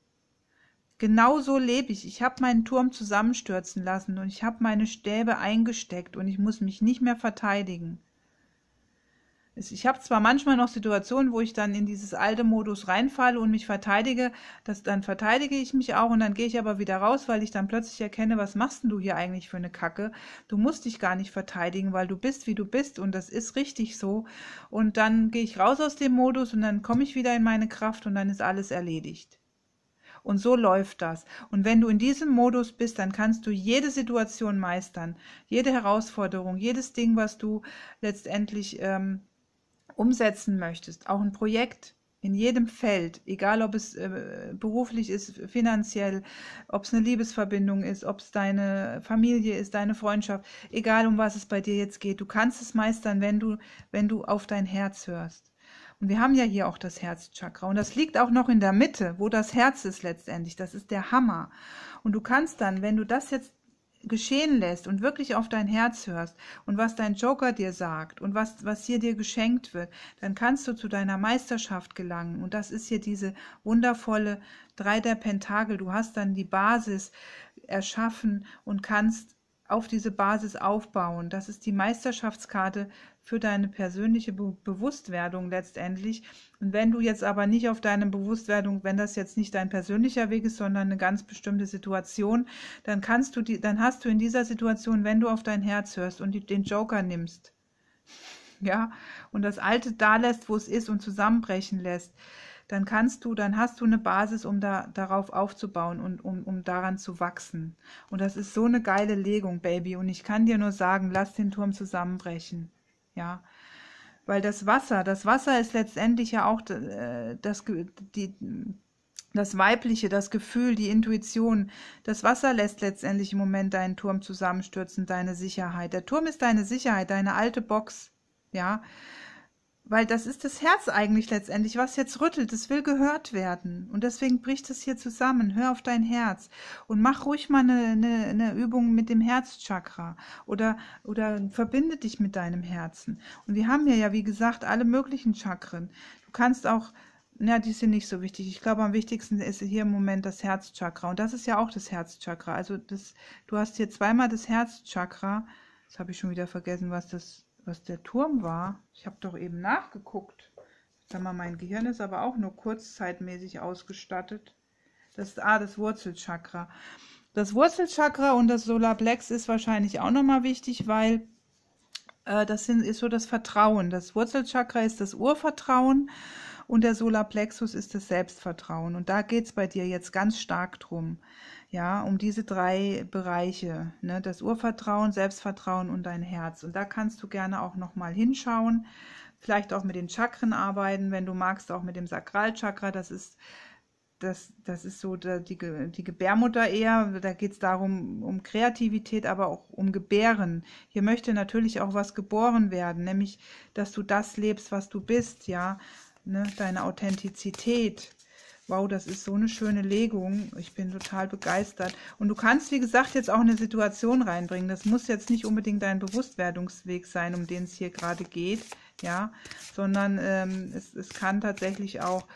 Genau so lebe ich. Ich habe meinen Turm zusammenstürzen lassen und ich habe meine Stäbe eingesteckt und ich muss mich nicht mehr verteidigen. Ich habe zwar manchmal noch Situationen, wo ich dann in dieses alte Modus reinfalle und mich verteidige, dann verteidige ich mich auch und dann gehe ich aber wieder raus, weil ich dann plötzlich erkenne, was machst denn du hier eigentlich für eine Kacke? Du musst dich gar nicht verteidigen, weil du bist, wie du bist und das ist richtig so. Und dann gehe ich raus aus dem Modus und dann komme ich wieder in meine Kraft und dann ist alles erledigt. Und so läuft das. Und wenn du in diesem Modus bist, dann kannst du jede Situation meistern, jede Herausforderung, jedes Ding, was du letztendlich umsetzen möchtest, auch ein Projekt in jedem Feld, egal ob es beruflich ist, finanziell, ob es eine Liebesverbindung ist, ob es deine Familie ist, deine Freundschaft, egal um was es bei dir jetzt geht, du kannst es meistern, wenn du auf dein Herz hörst. Und wir haben ja hier auch das Herzchakra und das liegt auch noch in der Mitte, wo das Herz ist letztendlich, das ist der Hammer. Und du kannst dann, wenn du das jetzt geschehen lässt und wirklich auf dein Herz hörst und was dein Joker dir sagt und was hier dir geschenkt wird, dann kannst du zu deiner Meisterschaft gelangen. Und das ist hier diese wundervolle 3 der Pentakel. Du hast dann die Basis erschaffen und kannst auf diese Basis aufbauen. Das ist die Meisterschaftskarte für deine persönliche Bewusstwerdung letztendlich. Und wenn du jetzt aber nicht auf deine Bewusstwerdung, wenn das jetzt nicht dein persönlicher Weg ist, sondern eine ganz bestimmte Situation, dann dann hast du in dieser Situation, wenn du auf dein Herz hörst und den Joker nimmst, ja, und das Alte da lässt, wo es ist und zusammenbrechen lässt, dann hast du eine Basis, um darauf aufzubauen und um daran zu wachsen. Und das ist so eine geile Legung, Baby. Und ich kann dir nur sagen, lass den Turm zusammenbrechen. Ja, weil das Wasser ist letztendlich ja auch das Weibliche, das Gefühl, die Intuition. Das Wasser lässt letztendlich im Moment deinen Turm zusammenstürzen, deine Sicherheit. Der Turm ist deine Sicherheit, deine alte Box, ja, weil das ist das Herz eigentlich letztendlich, was jetzt rüttelt, es will gehört werden und deswegen bricht es hier zusammen. Hör auf dein Herz und mach ruhig mal eine Übung mit dem Herzchakra oder verbinde dich mit deinem Herzen. Und wir haben hier ja, wie gesagt, alle möglichen Chakren. Du kannst auch, ja, die sind nicht so wichtig. Ich glaube, am wichtigsten ist hier im Moment das Herzchakra und das ist ja auch das Herzchakra. Also du hast hier zweimal das Herzchakra. Jetzt habe ich schon wieder vergessen, was der Turm war. Ich habe doch eben nachgeguckt. Sag mal, mein Gehirn ist aber auch nur kurzzeitmäßig ausgestattet. Das Wurzelchakra. Das Wurzelchakra und das Solarplex ist wahrscheinlich auch nochmal wichtig, weil ist so das Vertrauen. Das Wurzelchakra ist das Urvertrauen und der Solarplexus ist das Selbstvertrauen. Und da geht es bei dir jetzt ganz stark drum. Ja, um diese 3 Bereiche, ne, das Urvertrauen, Selbstvertrauen und dein Herz. Und da kannst du gerne auch nochmal hinschauen, vielleicht auch mit den Chakren arbeiten, wenn du magst, auch mit dem Sakralchakra. Das ist so die Gebärmutter eher, da geht es darum, um Kreativität, aber auch um Gebären. Hier möchte natürlich auch was geboren werden, nämlich, dass du das lebst, was du bist, ja, ne, deine Authentizität. Wow, das ist so eine schöne Legung. Ich bin total begeistert. Und du kannst, wie gesagt, jetzt auch eine Situation reinbringen. Das muss jetzt nicht unbedingt dein Bewusstwerdungsweg sein, um den es hier gerade geht, ja, sondern es kann tatsächlich auch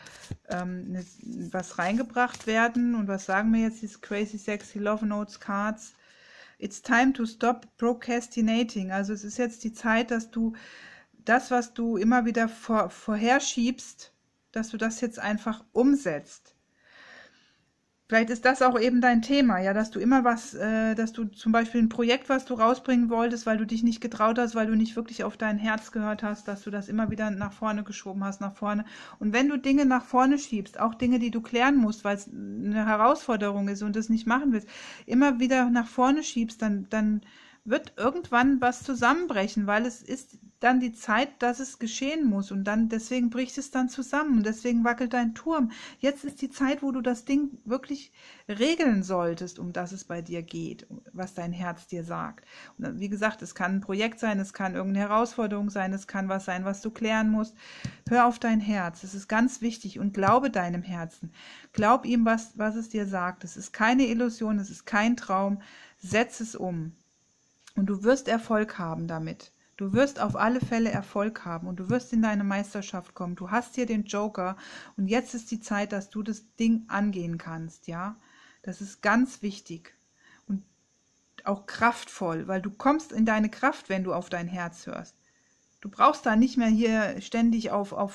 was reingebracht werden. Und was sagen mir jetzt diese Crazy Sexy Love Notes Cards? It's time to stop procrastinating. Also es ist jetzt die Zeit, dass du das, was du immer wieder vorherschiebst, dass du das jetzt einfach umsetzt. Vielleicht ist das auch eben dein Thema, ja, dass du immer dass du zum Beispiel ein Projekt, was du rausbringen wolltest, weil du dich nicht getraut hast, weil du nicht wirklich auf dein Herz gehört hast, dass du das immer wieder nach vorne geschoben hast, nach vorne. Und wenn du Dinge nach vorne schiebst, auch Dinge, die du klären musst, weil es eine Herausforderung ist und das nicht machen willst, immer wieder nach vorne schiebst, dann wird irgendwann was zusammenbrechen, weil es ist dann die Zeit, dass es geschehen muss und deswegen bricht es dann zusammen und deswegen wackelt dein Turm. Jetzt ist die Zeit, wo du das Ding wirklich regeln solltest, um das es bei dir geht, was dein Herz dir sagt. Und wie gesagt, es kann ein Projekt sein, es kann irgendeine Herausforderung sein, es kann was sein, was du klären musst. Hör auf dein Herz, das ist ganz wichtig und glaube deinem Herzen. Glaub ihm, was es dir sagt. Es ist keine Illusion, es ist kein Traum. Setz es um. Und du wirst Erfolg haben damit. Du wirst auf alle Fälle Erfolg haben und du wirst in deine Meisterschaft kommen. Du hast hier den Joker und jetzt ist die Zeit, dass du das Ding angehen kannst, ja. Das ist ganz wichtig und auch kraftvoll, weil du kommst in deine Kraft, wenn du auf dein Herz hörst. Du brauchst da nicht mehr hier ständig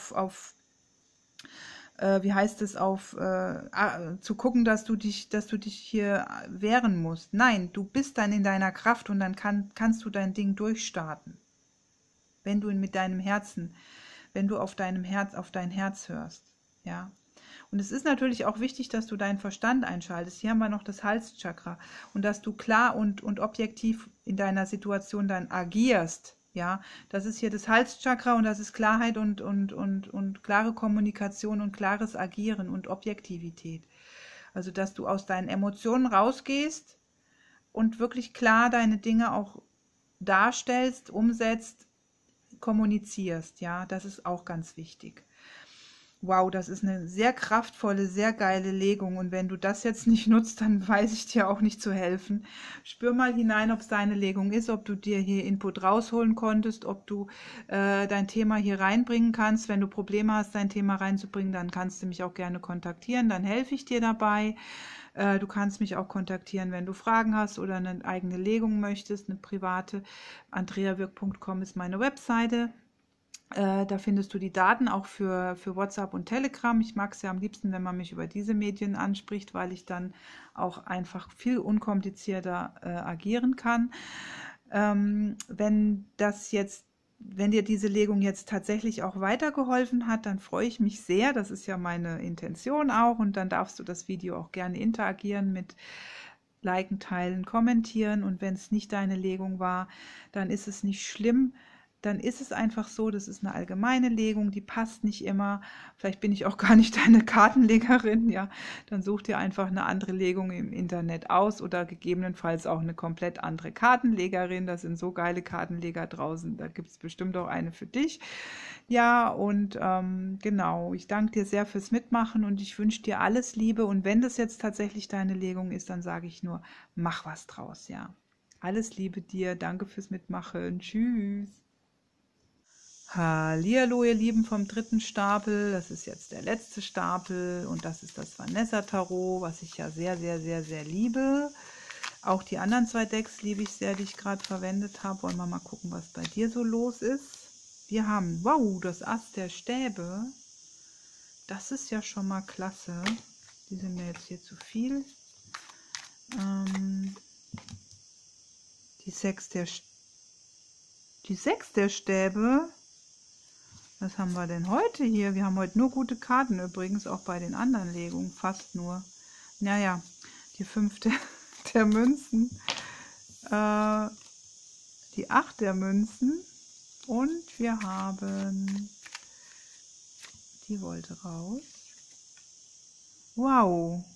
wie heißt es, zu gucken, dass du dich hier wehren musst. Nein, du bist dann in deiner Kraft und dann kannst du dein Ding durchstarten. Wenn du mit deinem Herzen, wenn du auf dein Herz hörst, ja. Und es ist natürlich auch wichtig, dass du deinen Verstand einschaltest. Hier haben wir noch das Halschakra und dass du klar und objektiv in deiner Situation dann agierst. Ja, das ist hier das Halschakra und das ist Klarheit und klare Kommunikation und klares Agieren und Objektivität. Also, dass du aus deinen Emotionen rausgehst und wirklich klar deine Dinge auch darstellst, umsetzt, kommunizierst. Ja, das ist auch ganz wichtig. Wow, das ist eine sehr kraftvolle, sehr geile Legung und wenn du das jetzt nicht nutzt, dann weiß ich dir auch nicht zu helfen. Spür mal hinein, ob es deine Legung ist, ob du dir hier Input rausholen konntest, ob du dein Thema hier reinbringen kannst. Wenn du Probleme hast, dein Thema reinzubringen, dann kannst du mich auch gerne kontaktieren, dann helfe ich dir dabei. Du kannst mich auch kontaktieren, wenn du Fragen hast oder eine eigene Legung möchtest, eine private. andreawirk.com ist meine Webseite. Da findest du die Daten auch für WhatsApp und Telegram. Ich mag es ja am liebsten, wenn man mich über diese Medien anspricht, weil ich dann auch einfach viel unkomplizierter agieren kann. Wenn dir diese Legung jetzt tatsächlich auch weitergeholfen hat, dann freue ich mich sehr. Das ist ja meine Intention auch. Und dann darfst du das Video auch gerne interagieren mit liken, teilen, kommentieren. Und wenn es nicht deine Legung war, dann ist es nicht schlimm. Dann ist es einfach so, das ist eine allgemeine Legung, die passt nicht immer. Vielleicht bin ich auch gar nicht deine Kartenlegerin, ja. Dann such dir einfach eine andere Legung im Internet aus oder gegebenenfalls auch eine komplett andere Kartenlegerin. Das sind so geile Kartenleger draußen, da gibt es bestimmt auch eine für dich. Ja, und genau, ich danke dir sehr fürs Mitmachen und ich wünsche dir alles Liebe. Und wenn das jetzt tatsächlich deine Legung ist, dann sage ich nur, mach was draus, ja. Alles Liebe dir, danke fürs Mitmachen, tschüss. Hallihallo, ihr Lieben vom dritten Stapel. Das ist jetzt der letzte Stapel und das ist das Vanessa Tarot, was ich ja sehr, sehr, sehr, sehr liebe. Auch die anderen zwei Decks liebe ich sehr, die ich gerade verwendet habe. Wollen wir mal gucken, was bei dir so los ist. Wir haben, wow, das Ass der Stäbe. Das ist ja schon mal klasse. Die sind mir jetzt hier zu viel. Die Sechs der Stäbe. Was haben wir denn heute hier? Wir haben heute nur gute Karten übrigens, auch bei den anderen Legungen, fast nur. Naja, die 5 der Münzen, die 8 der Münzen und wir haben, die wollte raus. Wow.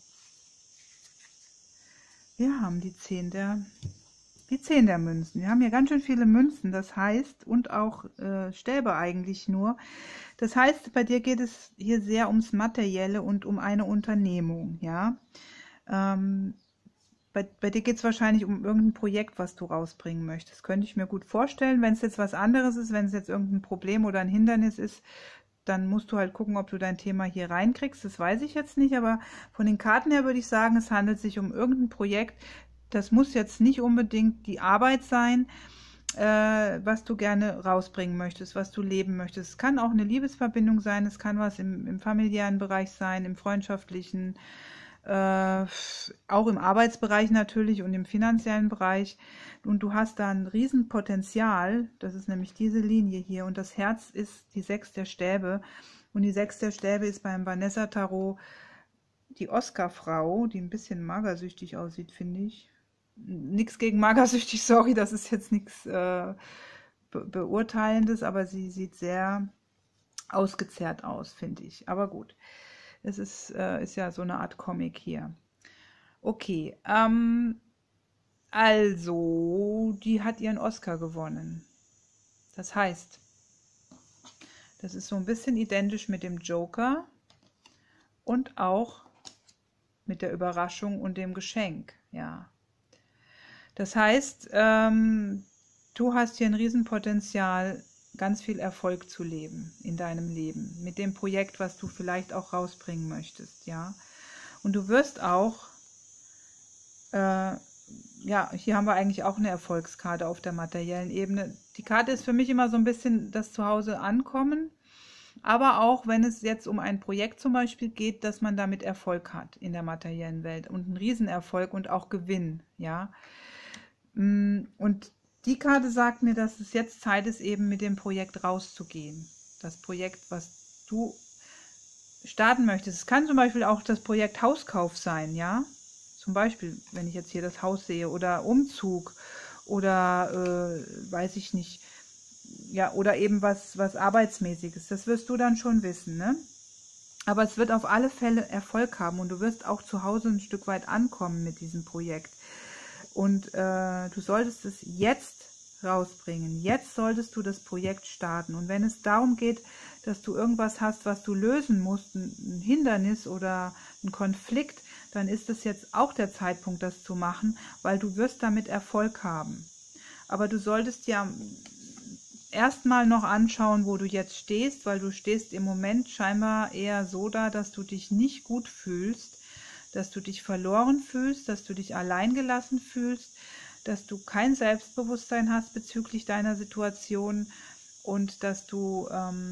Wir haben die 10 der Münzen. Wir haben hier ganz schön viele Münzen, das heißt, und auch Stäbe eigentlich nur. Das heißt, bei dir geht es hier sehr ums Materielle und um eine Unternehmung, ja. Bei dir geht es wahrscheinlich um irgendein Projekt, was du rausbringen möchtest. Könnte ich mir gut vorstellen. Wenn es jetzt was anderes ist, wenn es jetzt irgendein Problem oder ein Hindernis ist, dann musst du halt gucken, ob du dein Thema hier reinkriegst. Das weiß ich jetzt nicht, aber von den Karten her würde ich sagen, es handelt sich um irgendein Projekt. Das muss jetzt nicht unbedingt die Arbeit sein, was du gerne rausbringen möchtest, was du leben möchtest. Es kann auch eine Liebesverbindung sein, es kann was im familiären Bereich sein, im freundschaftlichen, auch im Arbeitsbereich natürlich und im finanziellen Bereich. Und du hast da ein Riesenpotenzial, das ist nämlich diese Linie hier. Und das Herz ist die 6 der Stäbe. Und die 6 der Stäbe ist beim Vanessa Tarot die Oscar-Frau, die ein bisschen magersüchtig aussieht, finde ich. Nichts gegen magersüchtig, sorry, das ist jetzt nichts Beurteilendes, aber sie sieht sehr ausgezehrt aus, finde ich. Aber gut, es ist ja so eine Art Comic hier. Okay, also, die hat ihren Oscar gewonnen. Das heißt, das ist so ein bisschen identisch mit dem Joker und auch mit der Überraschung und dem Geschenk, ja. Das heißt, du Du hast hier ein Riesenpotenzial, ganz viel Erfolg zu leben in deinem Leben, mit dem Projekt, was du vielleicht auch rausbringen möchtest, ja. Und du wirst auch, ja, hier haben wir eigentlich auch eine Erfolgskarte auf der materiellen Ebene. Die Karte ist für mich immer so ein bisschen das Zuhause ankommen, aber auch wenn es jetzt um ein Projekt zum Beispiel geht, dass man damit Erfolg hat in der materiellen Welt und einen Riesenerfolg und auch Gewinn, ja. Und die Karte sagt mir, dass es jetzt Zeit ist, eben mit dem Projekt rauszugehen. Das Projekt, was du starten möchtest. Es kann zum Beispiel auch das Projekt Hauskauf sein, ja. Zum Beispiel, wenn ich jetzt hier das Haus sehe, oder Umzug oder weiß ich nicht, ja, oder eben was Arbeitsmäßiges. Das wirst du dann schon wissen, ne? Aber es wird auf alle Fälle Erfolg haben und du wirst auch zu Hause ein Stück weit ankommen mit diesem Projekt. Und du solltest es jetzt rausbringen. Jetzt solltest du das Projekt starten. Und wenn es darum geht, dass du irgendwas hast, was du lösen musst, ein Hindernis oder ein Konflikt, dann ist es jetzt auch der Zeitpunkt, das zu machen, weil du wirst damit Erfolg haben. Aber du solltest ja erstmal noch anschauen, wo du jetzt stehst, weil du stehst im Moment scheinbar eher so da, dass du dich nicht gut fühlst, dass du dich verloren fühlst, dass du dich alleingelassen fühlst, dass du kein Selbstbewusstsein hast bezüglich deiner Situation und dass du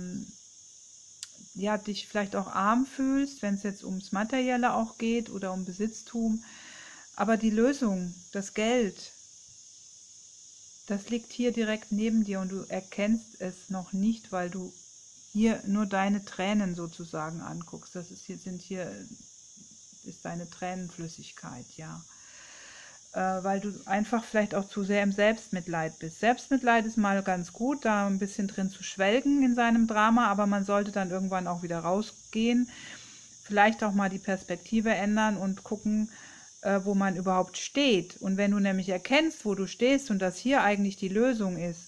ja, dich vielleicht auch arm fühlst, wenn es jetzt ums Materielle auch geht oder um Besitztum. Aber die Lösung, das Geld, das liegt hier direkt neben dir und du erkennst es noch nicht, weil du hier nur deine Tränen sozusagen anguckst. Das ist hier ist deine Tränenflüssigkeit, ja. Weil du einfach vielleicht auch zu sehr im Selbstmitleid bist. Selbstmitleid ist mal ganz gut, da ein bisschen drin zu schwelgen in seinem Drama, aber man sollte dann irgendwann auch wieder rausgehen, vielleicht auch mal die Perspektive ändern und gucken, wo man überhaupt steht. Und wenn du nämlich erkennst, wo du stehst und dass hier eigentlich die Lösung ist,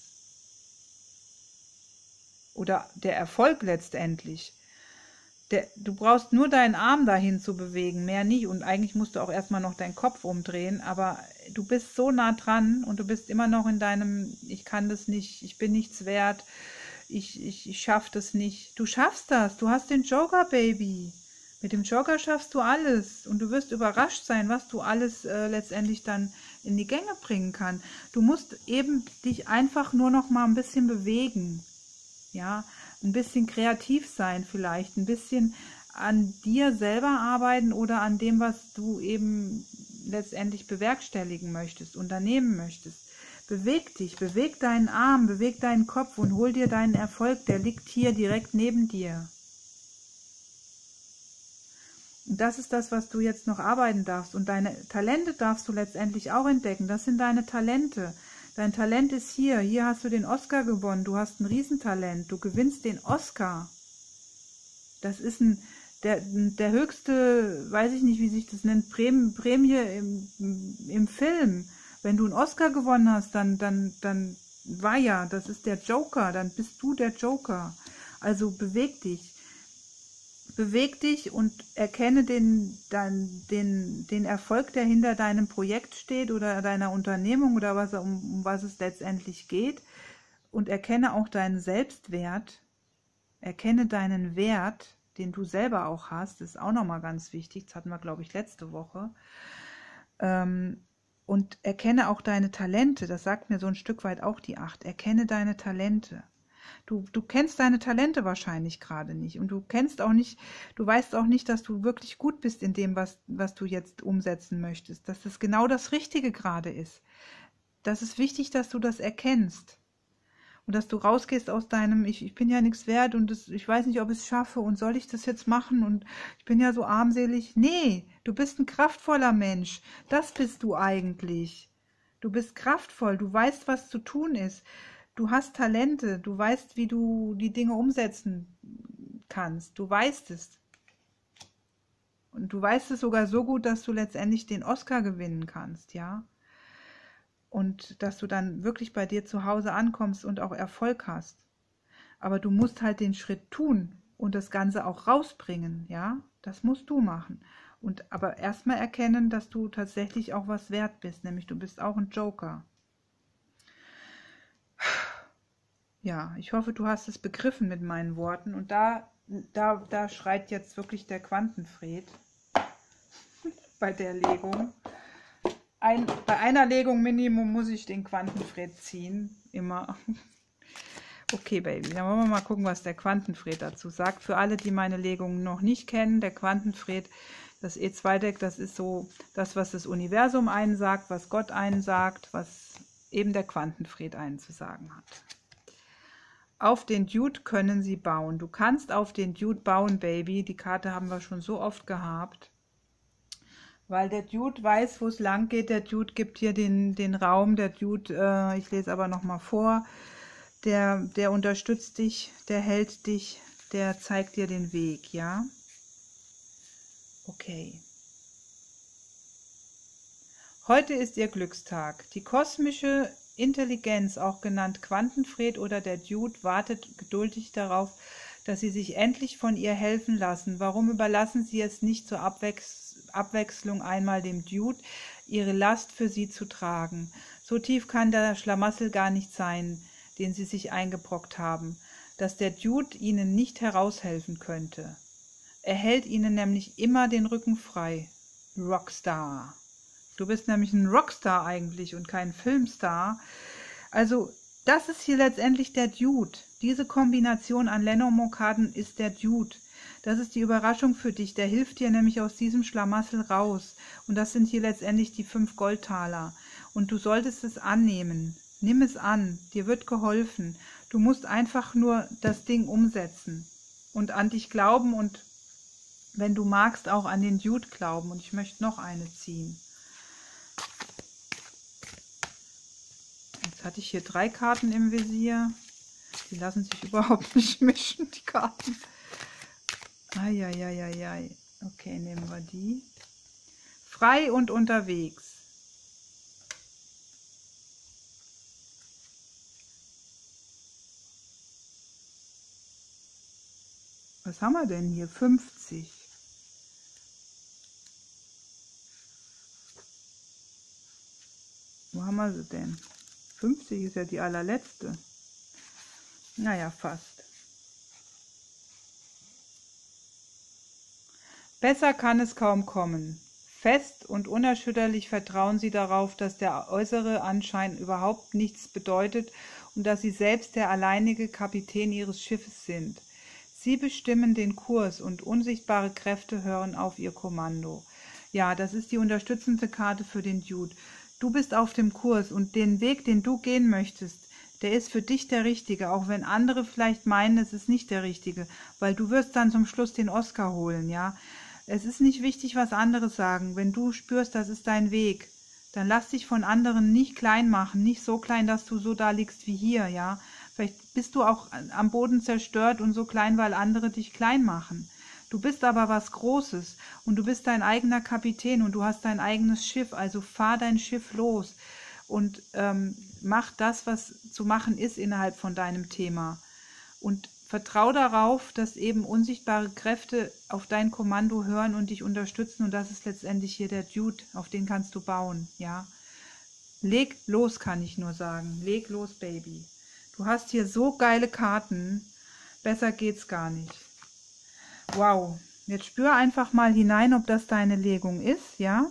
oder der Erfolg letztendlich, du brauchst nur deinen Arm dahin zu bewegen, mehr nicht. Und eigentlich musst du auch erstmal noch deinen Kopf umdrehen, aber du bist so nah dran und du bist immer noch in deinem, ich kann das nicht, ich bin nichts wert, ich schaff das nicht. Du schaffst das, du hast den Joker, Baby. Mit dem Joker schaffst du alles und du wirst überrascht sein, was du alles letztendlich dann in die Gänge bringen kannst. Du musst eben dich einfach nur noch mal ein bisschen bewegen, ja, ein bisschen kreativ sein vielleicht, ein bisschen an dir selber arbeiten oder an dem, was du eben letztendlich bewerkstelligen möchtest, unternehmen möchtest. Beweg dich, beweg deinen Arm, beweg deinen Kopf und hol dir deinen Erfolg, der liegt hier direkt neben dir. Und das ist das, was du jetzt noch arbeiten darfst. Und deine Talente darfst du letztendlich auch entdecken. Das sind deine Talente. Dein Talent ist hier. Hier hast du den Oscar gewonnen. Du hast ein Riesentalent. Du gewinnst den Oscar. Das ist der höchste, weiß ich nicht, wie sich das nennt, Prämie im Film. Wenn du einen Oscar gewonnen hast, dann war ja, das ist der Joker. Dann bist du der Joker. Also beweg dich. Beweg dich und erkenne den Erfolg, der hinter deinem Projekt steht oder deiner Unternehmung oder um was es letztendlich geht. Und erkenne auch deinen Selbstwert. Erkenne deinen Wert, den du selber auch hast. Das ist auch nochmal ganz wichtig. Das hatten wir, glaube ich, letzte Woche. Und erkenne auch deine Talente. Das sagt mir so ein Stück weit auch die 8. Erkenne deine Talente. Du kennst deine Talente wahrscheinlich gerade nicht und du weißt auch nicht, dass du wirklich gut bist in dem, was du jetzt umsetzen möchtest, dass das genau das Richtige gerade ist. Das ist wichtig, dass du das erkennst und dass du rausgehst aus deinem, ich bin ja nichts wert und ich weiß nicht, ob ich es schaffe und soll ich das jetzt machen und ich bin ja so armselig. Nee, du bist ein kraftvoller Mensch, das bist du eigentlich. Du bist kraftvoll, du weißt, was zu tun ist. Du hast Talente, du weißt, wie du die Dinge umsetzen kannst. Du weißt es. Und du weißt es sogar so gut, dass du letztendlich den Oscar gewinnen kannst, ja. Und dass du dann wirklich bei dir zu Hause ankommst und auch Erfolg hast. Aber du musst halt den Schritt tun und das Ganze auch rausbringen, ja. Das musst du machen. Aber erstmal erkennen, dass du tatsächlich auch was wert bist, nämlich du bist auch ein Joker. Ja, ich hoffe, du hast es begriffen mit meinen Worten. Und da schreit jetzt wirklich der Quantenfred bei der Legung. Bei einer Legung Minimum muss ich den Quantenfred ziehen, immer. Okay, Baby, dann wollen wir mal gucken, was der Quantenfred dazu sagt. Für alle, die meine Legungen noch nicht kennen, der Quantenfred, das E2-Deck, das ist so das, was das Universum einen sagt, was Gott einen sagt, was eben der Quantenfred einen zu sagen hat. Auf den Dude können sie bauen. Du kannst auf den Dude bauen, Baby. Die Karte haben wir schon so oft gehabt. Weil der Dude weiß, wo es lang geht. Der Dude gibt hier den Raum. Der Dude, ich lese aber nochmal vor, der unterstützt dich, der hält dich, der zeigt dir den Weg, ja? Okay. Heute ist ihr Glückstag. Die kosmische Intelligenz, auch genannt Quantenfred oder der Dude, wartet geduldig darauf, dass Sie sich endlich von ihr helfen lassen. Warum überlassen Sie es nicht zur Abwechslung einmal dem Dude, ihre Last für Sie zu tragen? So tief kann der Schlamassel gar nicht sein, den Sie sich eingebrockt haben, dass der Dude Ihnen nicht heraushelfen könnte. Er hält Ihnen nämlich immer den Rücken frei. Rockstar. Du bist nämlich ein Rockstar eigentlich und kein Filmstar. Also das ist hier letztendlich der Dude. Diese Kombination an Lenormand-Karten ist der Dude. Das ist die Überraschung für dich. Der hilft dir nämlich aus diesem Schlamassel raus. Und das sind hier letztendlich die 5 Goldtaler. Und du solltest es annehmen. Nimm es an. Dir wird geholfen. Du musst einfach nur das Ding umsetzen und an dich glauben und wenn du magst auch an den Dude glauben. Und ich möchte noch eine ziehen. Jetzt hatte ich hier 3 Karten im Visier. Die lassen sich überhaupt nicht mischen, die Karten. Eieieiei. Okay, nehmen wir die. Frei und unterwegs. Was haben wir denn hier? 50. Wo haben wir sie denn? 50 ist ja die allerletzte. Naja, fast. Besser kann es kaum kommen. Fest und unerschütterlich vertrauen Sie darauf, dass der äußere Anschein überhaupt nichts bedeutet und dass Sie selbst der alleinige Kapitän Ihres Schiffes sind. Sie bestimmen den Kurs und unsichtbare Kräfte hören auf Ihr Kommando. Ja, das ist die unterstützende Karte für den Dude. Du bist auf dem Kurs und den Weg, den du gehen möchtest, der ist für dich der richtige, auch wenn andere vielleicht meinen, es ist nicht der richtige, weil du wirst dann zum Schluss den Oscar holen, ja. Es ist nicht wichtig, was andere sagen. Wenn du spürst, das ist dein Weg, dann lass dich von anderen nicht klein machen, nicht so klein, dass du so da liegst wie hier, ja. Vielleicht bist du auch am Boden zerstört und so klein, weil andere dich klein machen. Du bist aber was Großes und du bist dein eigener Kapitän und du hast dein eigenes Schiff, also fahr dein Schiff los und mach das, was zu machen ist innerhalb von deinem Thema. Und vertrau darauf, dass eben unsichtbare Kräfte auf dein Kommando hören und dich unterstützen und das ist letztendlich hier der Dude, auf den kannst du bauen, ja. Leg los, kann ich nur sagen. Leg los, Baby. Du hast hier so geile Karten, besser geht's gar nicht. Wow, jetzt spür einfach mal hinein, ob das deine Legung ist, ja.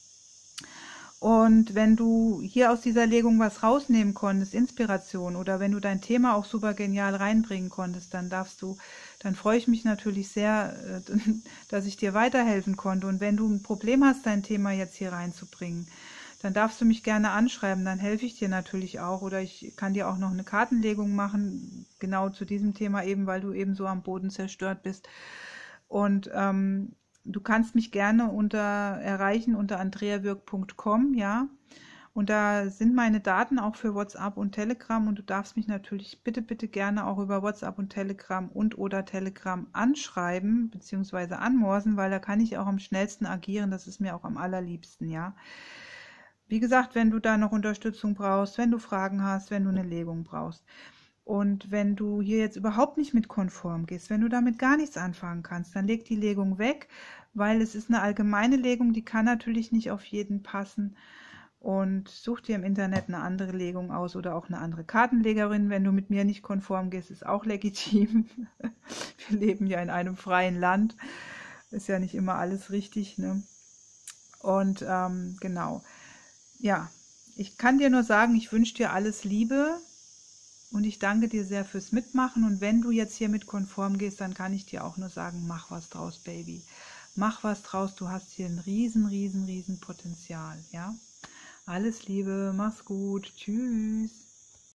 Und wenn du hier aus dieser Legung was rausnehmen konntest, Inspiration, oder wenn du dein Thema auch super genial reinbringen konntest, dann freue ich mich natürlich sehr, dass ich dir weiterhelfen konnte. Und wenn du ein Problem hast, dein Thema jetzt hier reinzubringen, dann darfst du mich gerne anschreiben, dann helfe ich dir natürlich auch. Oder ich kann dir auch noch eine Kartenlegung machen, genau zu diesem Thema eben, weil du eben so am Boden zerstört bist. Und du kannst mich gerne erreichen unter andreawirk.com, ja. Und da sind meine Daten auch für WhatsApp und Telegram und du darfst mich natürlich bitte, bitte gerne auch über WhatsApp und Telegram oder Telegram anschreiben bzw. anmorsen, weil da kann ich auch am schnellsten agieren, das ist mir auch am allerliebsten, ja. Wie gesagt, wenn du da noch Unterstützung brauchst, wenn du Fragen hast, wenn du eine Legung brauchst. Und wenn du hier jetzt überhaupt nicht mit konform gehst, wenn du damit gar nichts anfangen kannst, dann leg die Legung weg, weil es ist eine allgemeine Legung, die kann natürlich nicht auf jeden passen. und such dir im Internet eine andere Legung aus oder auch eine andere Kartenlegerin. Wenn du mit mir nicht konform gehst, ist auch legitim. Wir leben ja in einem freien Land. Ist ja nicht immer alles richtig, ne? Und genau. Ja, ich kann dir nur sagen, ich wünsche dir alles Liebe und ich danke dir sehr fürs Mitmachen. Und wenn du jetzt hier mit konform gehst, dann kann ich dir auch nur sagen, mach was draus, Baby. Mach was draus, du hast hier ein riesen Potenzial, ja? Alles Liebe, mach's gut, tschüss.